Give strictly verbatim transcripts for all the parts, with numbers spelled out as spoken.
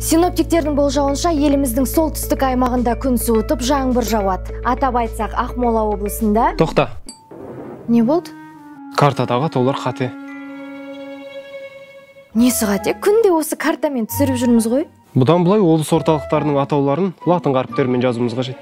Синоптиктердің болжауынша еліміздің солтүстік аймағында күн суытып, жаңбыр жауады. Атап айтсақ, Ақмола облысында... Тоқта. Не болды? Картадағы атаулар қате. Несі қате? Күнде осы картамен түсіріп жүрміз ғой. Бұдан былай облыс орталықтарының атауларын латын қаріптерімен жазуымыз қажет.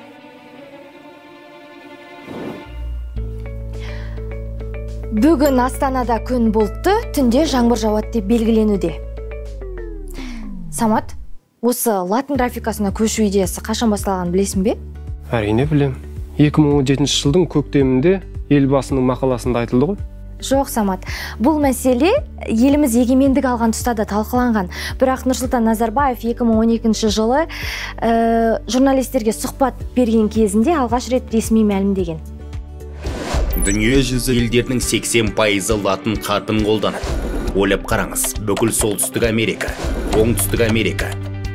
Бүгін Астанада күн бұлтты, түнде жаңбыр жауады деп белгіленуде. Самат, осы латын графикасына көшу идеясы қашан басталғанын білесің бе? Әрине білем. екі мың он жетінші жылдың көктемінде елбасының мақаласында айтылды ғой. Жоқ, Самат. Бұл мәселе еліміз егемендік алған тұста да талқыланған. Бірақ Нұрсұлтан Назарбаев екі мың он екінші жылы ә, журналистерге сұхбат берген кезінде алғаш рет ресми мәлімдеген. Дүние жүзі елдерінің сексен пайызы латын қарпін қолданады. Ойлап қараңыз, бүкіл солтүстік Америка, оңтүстік Америка,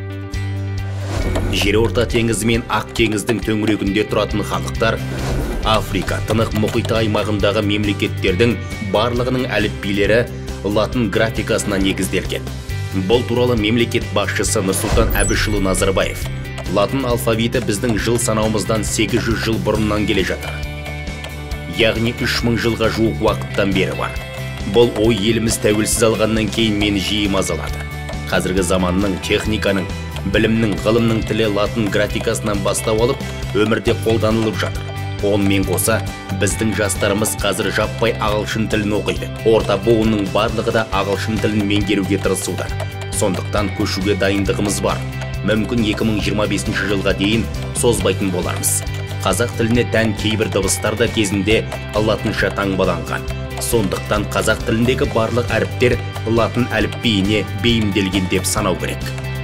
Жерорта теңізі мен Ақ теңіздің төңірегінде тұратын халықтар, Африка, Тынық мұхиты аймағындағы мемлекеттердің барлығының әліпбилері латын графикасына негізделген. Бұл туралы мемлекет басшысы Нұрсұлтан Әбішұлы Назарбаев. Латын алфавиті біздің жыл санауымыздан сегіз жүз жыл бұрыннан келе жатыр. Яғни үш мың жылға жуық уақыттан бері бар. Бұл ой еліміз тәуелсіз алғаннан кейін мені жиі мазалады. Қазіргі заманның, техниканың, білімнің, ғылымның тілі латын графикасынан бастау алып, өмірде қолданылып жатыр. Онымен қоса, біздің жастарымыз қазір жаппай ағылшын тілін оқиды. Орта буынның барлығы да ағылшын тілін меңгеруге тырысуда. Сондықтан көшуге дайындығымыз бар. Мүмкін екі мың жиырма бесінші жылға дейін созбайтын болармыз. Қазақ тіліне тән кейбір дыбыстар да кезінде латынша таңбаланған. Сондықтан қазақ тіліндегі барлық әріптер латын әліпбиіне бейімделген деп санау керек.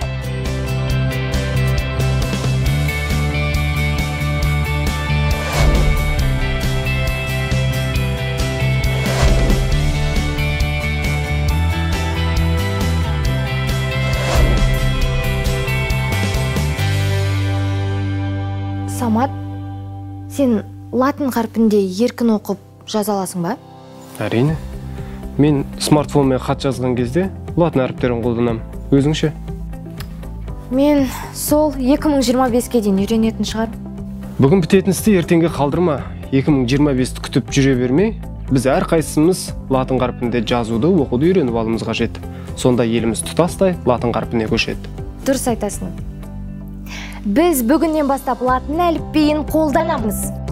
Самат, сен латын қарпінде еркін оқып жаза аласың ба? Әрине. Мен смартфонмен хат жазған кезде латын әріптерін қолданамын. Өзіңше? Мен сол екі мың жиырма беске дейін үйренетін шығар. Бүгін бітетін істі ертеңге қалдырма. екі мың жиырма бесті күтіп жүре бермей, біз әр қайсымыз латын қарпінде жазуды, оқуды үйреніп алуымыз қажет. Сонда еліміз тұтастай латын қарпіне көшеді. Дұрыс айтасың. Біз бүгіннен бастап латын әліпбиін қолданамыз.